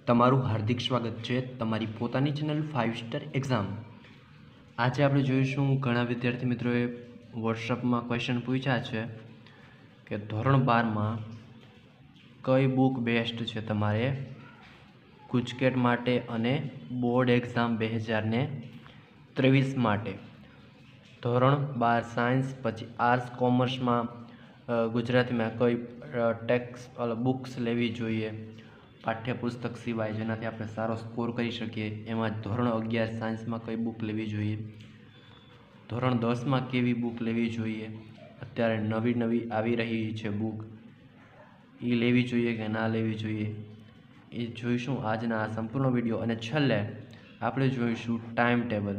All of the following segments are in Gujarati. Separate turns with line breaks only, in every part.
તમારું હાર્દિક સ્વાગત છે તમારી પોતાની ચેનલ 5 સ્ટાર એક્ઝામ। આજે આપણે જોઈશું ઘણા વિદ્યાર્થી મિત્રોએ વોટ્સઅપમાં ક્વેશ્ચન પૂછ્યા છે કે ધોરણ 12માં કઈ બુક બેસ્ટ છે તમારે ગુજકેટ માટે અને બોર્ડ એક્ઝામ 2023 માટે। ધોરણ 12 સાયન્સ પછી આર્ટ્સ કોમર્સમાં ગુજરાતીમાં કઈ ટેક્સ્ટ બુક્સ લેવી જોઈએ પાઠ્યપુસ્તક સિવાય જેનાથી આપણે સારો સ્કોર કરી શકીએ। એમાં ધોરણ 11 સાયન્સમાં કઈ બુક લેવી જોઈએ, ધોરણ 10માં કેવી બુક લેવી જોઈએ, અત્યારે નવી આવી રહી છે બુક એ લેવી જોઈએ કે ના લેવી જોઈએ એ જોઈશું આજના આ સંપૂર્ણ વિડીયો। અને છેલ્લે આપણે જોઈશું ટાઈમ ટેબલ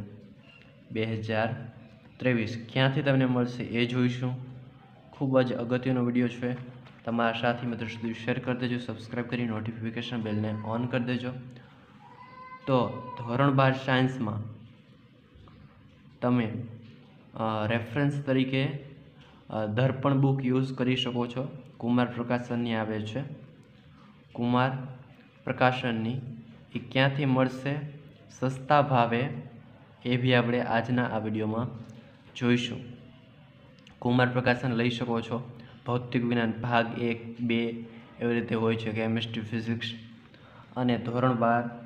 2023 ક્યાંથી તમને મળશે એ જોઈશું। ખૂબ જ અગત્યનો વિડીયો છે, તમારા સાથી મિત્રો સુધી શેર કરી દેજો, સબસ્ક્રાઈબ કરી નોટિફિકેશન બેલને ઓન કરી દેજો। તો ધોરણ 12 સાયન્સમાં તમે રેફરન્સ તરીકે દર્પણ બુક યુઝ કરી શકો છો। કુમાર પ્રકાશનની આવે છે, કુમાર પ્રકાશનની એ ક્યાંથી મળશે સસ્તા ભાવે એ બી આપણે આજના આ વિડીયોમાં જોઈશું। કુમાર પ્રકાશન લઈ શકો છો, ભૌતિક વિજ્ઞાન ભાગ 1, 2 એવી રીતે હોય છે, કેમિસ્ટ્રી, ફિઝિક્સ। અને ધોરણ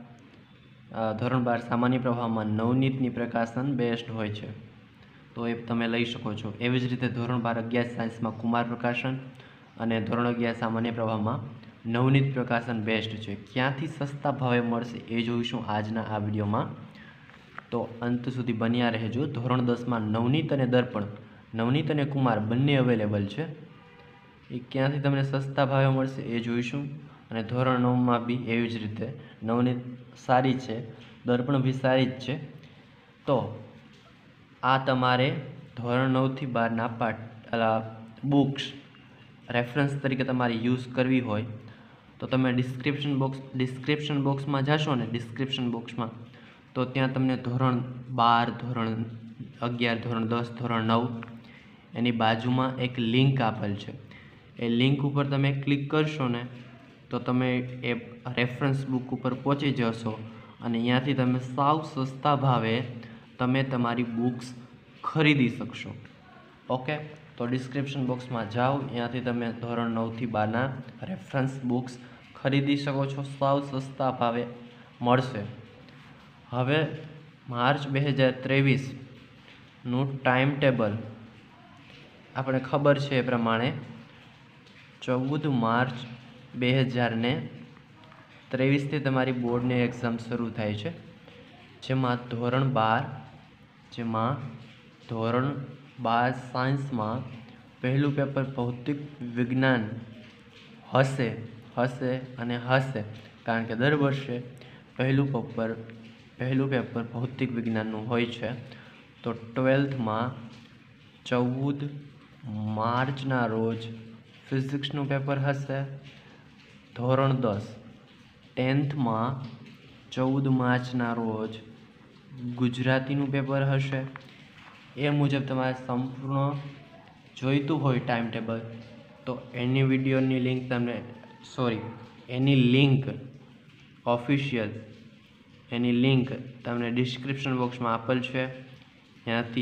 12 સામાન્ય પ્રવાહમાં નવનીતની પ્રકાશન બેસ્ટ હોય છે, તો એ તમે લઈ શકો છો। એવી જ રીતે ધોરણ 12 11 સાયન્સમાં કુમાર પ્રકાશન અને ધોરણ 11 સામાન્ય પ્રવાહમાં નવનીત પ્રકાશન બેસ્ટ છે। ક્યાંથી સસ્તા ભાવે મળશે એ જોઈશું આજના આ વિડીયોમાં, તો અંત સુધી બન્યા રહેજો। ધોરણ 10માં નવનીત અને દર્પણ, નવનીત અને કુમાર બંને અવેલેબલ છે, એ ક્યાંથી તમને સસ્તા ભાવે મળશે એ જોઈશું। અને ધોરણ 9માં બી એવી જ રીતે નવનીત સારી છે, દર્પણ બી સારી જ છે। તો આ તમારે ધોરણ 9થી 12ના બુક્સ રેફરન્સ તરીકે તમારે યુઝ કરવી હોય તો તમે ડિસ્ક્રિપ્શન બોક્સમાં જશો ને, ડિસ્ક્રિપ્શન બોક્સમાં તો ત્યાં તમને ધોરણ 12, ધોરણ 11, ધોરણ 10, ધોરણ 9 એની બાજુમાં એક લિંક આપેલ છે, એ લિંક ઉપર તમે ક્લિક કરશો ને તો તમે એ રેફરન્સ બુક ઉપર પહોંચી જશો અને અહીંયાથી તમે સાવ સસ્તા ભાવે તમે તમારી બુક્સ ખરીદી શકશો। ઓકે, તો ડિસ્ક્રિપ્શન બોક્સમાં જાઓ, અહીંયાથી તમે ધોરણ 9થી 12ના રેફરન્સ બુક્સ ખરીદી શકો છો, સાવ સસ્તા ભાવે મળશે। હવે માર્ચ 2023નું ટાઈમ ટેબલ આપણે ખબર છે એ પ્રમાણે 14 માર્ચ 2023થી તમારી બોર્ડની એક્ઝામ શરૂ થાય છે, જેમાં ધોરણ 12 સાયન્સમાં પહેલું પેપર ભૌતિક વિજ્ઞાન હશે, કારણ કે દર વર્ષે પહેલું પેપર ભૌતિક વિજ્ઞાનનું હોય છે। તો 12થમાં 14 માર્ચના રોજ ફિઝિક્સનું પેપર હશે। ધોરણ 10થમાં 14 માર્ચના રોજ ગુજરાતીનું પેપર હશે। એ મુજબ તમારે સંપૂર્ણ જોઈતું હોય ટાઈમ ટેબલ તો એની વિડીયોની લિંક એની લિંક ઓફિશિયલ એની લિંક તમને ડિસ્ક્રિપ્શન બોક્સમાં આપેલ છે, ત્યાંથી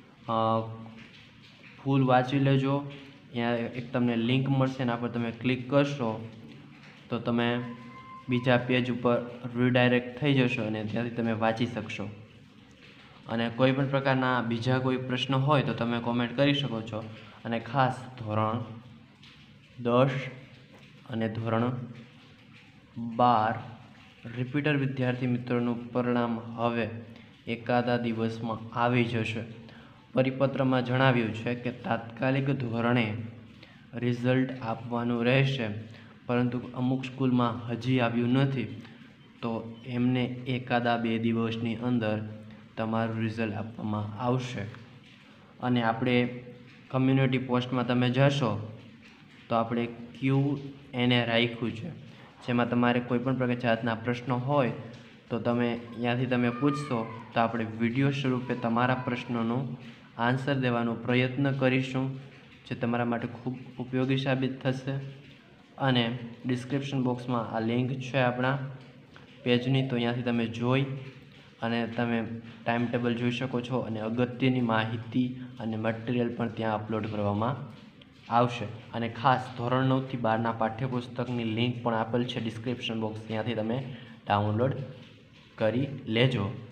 ફૂલ વાંચી લેજો। ત્યાં એક તમને લિંક મળશે, એના પર તમે ક્લિક કરશો તો તમે બીજા પેજ ઉપર રીડાયરેક્ટ થઈ જશો અને ત્યાંથી તમે વાંચી શકશો। અને કોઈ પણ પ્રકારના બીજા કોઈ પ્રશ્ન હોય તો તમે કોમેન્ટ કરી શકો છો। અને ખાસ ધોરણ 10 અને ધોરણ 12 રિપીટર વિદ્યાર્થી મિત્રોનું પરિણામ હવે એકાદા દિવસમાં આવી જશે। પરિપત્રમાં જણાવ્યું છે કે તાત્કાલિક ધોરણે રિઝલ્ટ આપવાનું રહેશે, પરંતુ અમુક સ્કૂલમાં હજી આવ્યું નથી, તો એમને એકાદા 2 દિવસની અંદર તમારું રિઝલ્ટ આપવામાં આવશે। અને આપણે કમ્યુનિટી પોસ્ટમાં તમે જશો તો આપણે Q&A રાખ્યું છે, જેમાં તમારે કોઈપણ પ્રકાર જાતના પ્રશ્નો હોય તો તમે ત્યાંથી તમે પૂછશો તો આપણે વિડીયો સ્વરૂપે તમારા પ્રશ્નોનું આન્સર દેવાનો પ્રયત્ન કરીશું, જે તમારા માટે ખૂબ ઉપયોગી સાબિત થશે। અને ડિસ્ક્રિપ્શન બોક્સમાં આ લિંક છે આપણા પેજની, તો અહીંયાથી તમે જોઈ અને તમે ટાઈમ ટેબલ જોઈ શકો છો અને અગત્યની માહિતી અને મટીરિયલ પણ ત્યાં અપલોડ કરવામાં આવશે. અને ખાસ ધોરણ 9 થી 12ના પાઠ્યપુસ્તકની લિંક પણ આપેલ છે ડિસ્ક્રિપ્શન બોક્સ, ત્યાંથી તમે ડાઉનલોડ કરી લેજો.